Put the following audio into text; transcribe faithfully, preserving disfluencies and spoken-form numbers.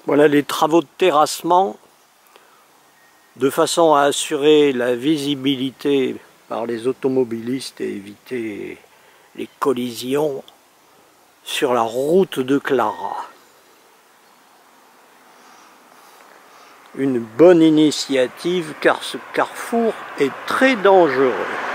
Voilà les travaux de terrassement de façon à assurer la visibilité par les automobilistes et éviter les collisions sur la route de Clara. Une bonne initiative car ce carrefour est très dangereux.